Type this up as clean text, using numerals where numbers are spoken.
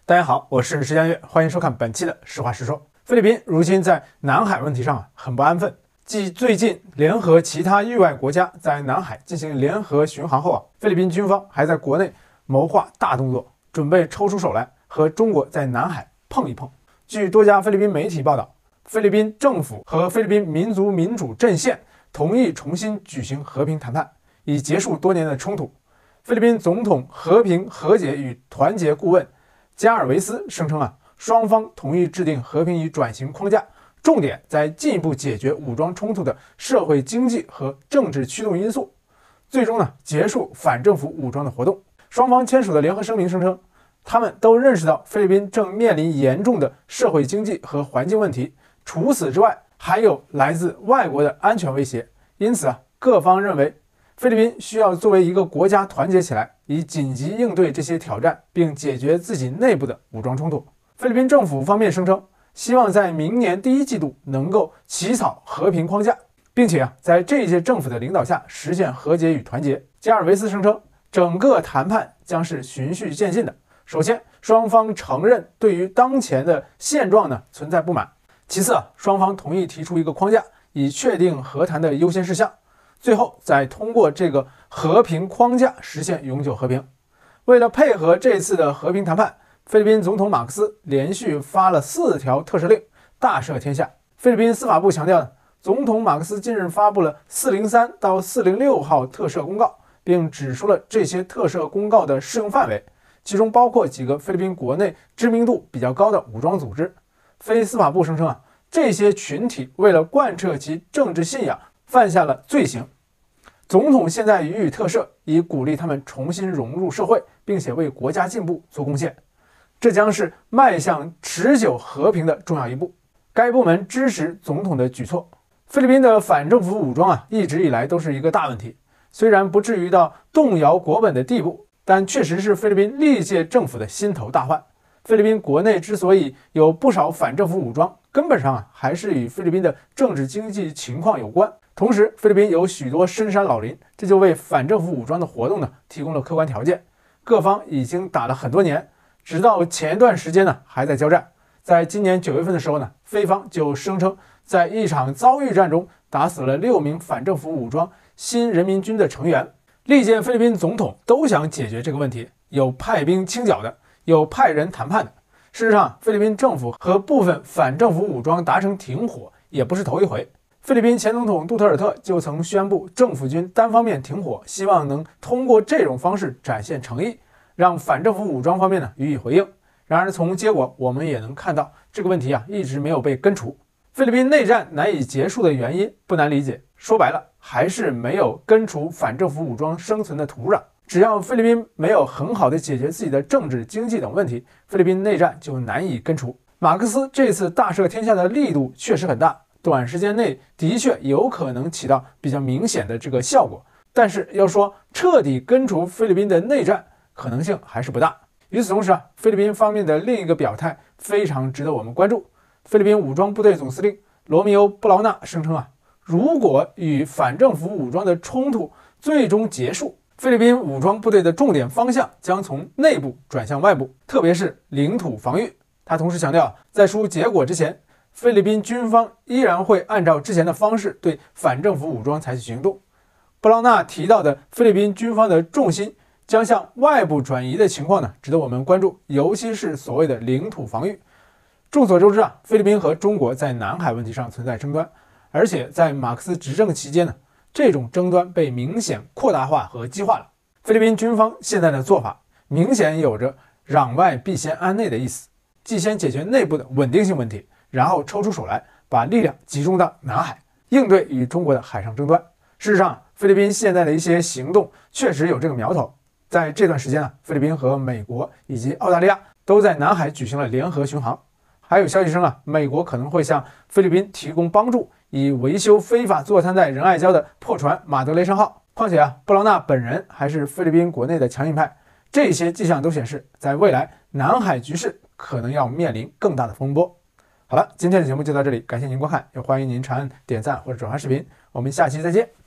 大家好，我是石江月，欢迎收看本期的实话实说。菲律宾如今在南海问题上很不安分，继最近联合其他域外国家在南海进行联合巡航后菲律宾军方还在国内谋划大动作，准备抽出手来和中国在南海碰一碰。据多家菲律宾媒体报道，菲律宾政府和菲律宾民族民主阵线同意重新举行和平谈判，以结束多年的冲突。菲律宾总统和平和解与团结顾问加尔维斯声称双方同意制定和平与转型框架，重点在进一步解决武装冲突的社会经济和政治驱动因素，最终结束反政府武装的活动。双方签署的联合声明声称，他们都认识到菲律宾正面临严重的社会经济和环境问题，除此之外还有来自外国的安全威胁。因此各方认为菲律宾需要作为一个国家团结起来，以紧急应对这些挑战，并解决自己内部的武装冲突。菲律宾政府方面声称，希望在明年第一季度能够起草和平框架，并且在这一届政府的领导下实现和解与团结。加尔维斯声称，整个谈判将是循序渐进的。首先，双方承认对于当前的现状存在不满；其次，双方同意提出一个框架，以确定和谈的优先事项。最后再通过这个和平框架实现永久和平。为了配合这次的和平谈判，菲律宾总统马克思连续发了4条特赦令，大赦天下。菲律宾司法部强调，总统马克思近日发布了403到406号特赦公告，并指出了这些特赦公告的适用范围，其中包括几个菲律宾国内知名度比较高的武装组织。菲司法部声称这些群体为了贯彻其政治信仰犯下了罪行，总统现在予以特赦，以鼓励他们重新融入社会，并且为国家进步做贡献。这将是迈向持久和平的重要一步。该部门支持总统的举措。菲律宾的反政府武装一直以来都是一个大问题，虽然不至于到动摇国本的地步，但确实是菲律宾历届政府的心头大患。菲律宾国内之所以有不少反政府武装，根本上还是与菲律宾的政治经济情况有关。同时，菲律宾有许多深山老林，这就为反政府武装的活动提供了客观条件。各方已经打了很多年，直到前一段时间还在交战。在今年9月份的时候菲方就声称在一场遭遇战中打死了6名反政府武装新人民军的成员。历届菲律宾总统都想解决这个问题，有派兵清剿的，有派人谈判的。事实上，菲律宾政府和部分反政府武装达成停火也不是头一回。菲律宾前总统杜特尔特就曾宣布政府军单方面停火，希望能通过这种方式展现诚意，让反政府武装方面予以回应。然而从结果我们也能看到，这个问题一直没有被根除。菲律宾内战难以结束的原因不难理解，说白了还是没有根除反政府武装生存的土壤。只要菲律宾没有很好的解决自己的政治、经济等问题，菲律宾内战就难以根除。马克思这次大赦天下的力度确实很大，短时间内的确有可能起到比较明显的这个效果，但是要说彻底根除菲律宾的内战，可能性还是不大。与此同时菲律宾方面的另一个表态非常值得我们关注。菲律宾武装部队总司令罗密欧·布劳纳声称如果与反政府武装的冲突最终结束，菲律宾武装部队的重点方向将从内部转向外部，特别是领土防御。他同时强调，在出结果之前，菲律宾军方依然会按照之前的方式对反政府武装采取行动。布劳纳提到的菲律宾军方的重心将向外部转移的情况值得我们关注，尤其是所谓的领土防御。众所周知菲律宾和中国在南海问题上存在争端，而且在马克思执政期间这种争端被明显扩大化和激化了。菲律宾军方现在的做法明显有着攘外必先安内的意思，既先解决内部的稳定性问题，然后抽出手来把力量集中到南海，应对与中国的海上争端。事实上，菲律宾现在的一些行动确实有这个苗头。在这段时间菲律宾和美国以及澳大利亚都在南海举行了联合巡航。还有消息称美国可能会向菲律宾提供帮助，以维修非法坐滩在仁爱礁的破船马德雷山号。况且布劳纳本人还是菲律宾国内的强硬派，这些迹象都显示，在未来南海局势可能要面临更大的风波。好了，今天的节目就到这里，感谢您观看，也欢迎您长按点赞或者转发视频，我们下期再见。